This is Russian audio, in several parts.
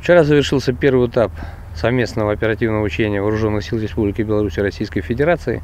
Вчера завершился первый этап совместного оперативного учения Вооруженных сил Республики Беларусь и Российской Федерации.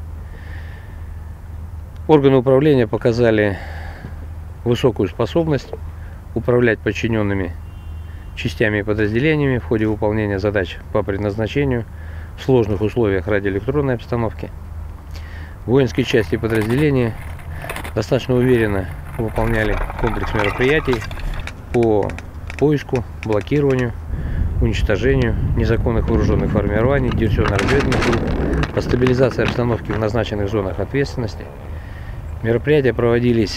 Органы управления показали высокую способность управлять подчиненными частями и подразделениями в ходе выполнения задач по предназначению в сложных условиях радиоэлектронной обстановки. Воинские части и подразделения достаточно уверенно выполняли комплекс мероприятий по поиску, блокированию, уничтожению незаконных вооруженных формирований, диверсионно-разведывательных групп, по стабилизации обстановки в назначенных зонах ответственности. Мероприятия проводились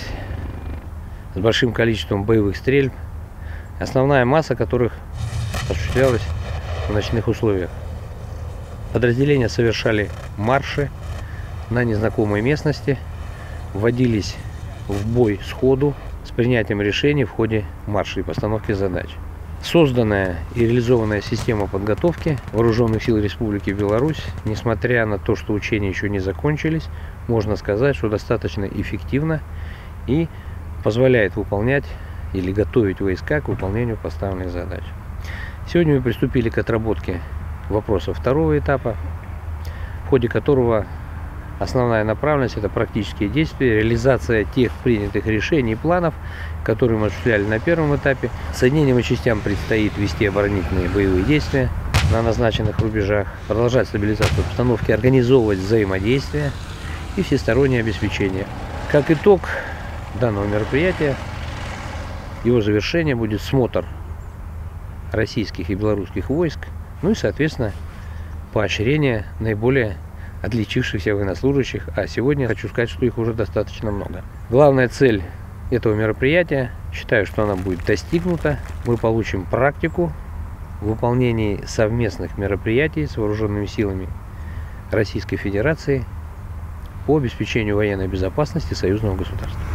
с большим количеством боевых стрельб, основная масса которых осуществлялась в ночных условиях. Подразделения совершали марши на незнакомой местности, вводились в бой сходу с принятием решений в ходе марша и постановки задач. Созданная и реализованная система подготовки Вооруженных сил Республики Беларусь, несмотря на то, что учения еще не закончились, можно сказать, что достаточно эффективна и позволяет выполнять или готовить войска к выполнению поставленных задач. Сегодня мы приступили к отработке вопросов второго этапа, в ходе которого основная направленность – это практические действия, реализация тех принятых решений и планов, которые мы осуществляли на первом этапе. Соединениям и частям предстоит вести оборонительные боевые действия на назначенных рубежах, продолжать стабилизацию обстановки, организовывать взаимодействие и всестороннее обеспечение. Как итог данного мероприятия, его завершение будет смотр российских и белорусских войск, ну и, соответственно, поощрение наиболее отличившихся военнослужащих, а сегодня хочу сказать, что их уже достаточно много. Главная цель этого мероприятия, считаю, что она будет достигнута. Мы получим практику в выполнении совместных мероприятий с вооруженными силами Российской Федерации по обеспечению военной безопасности союзного государства.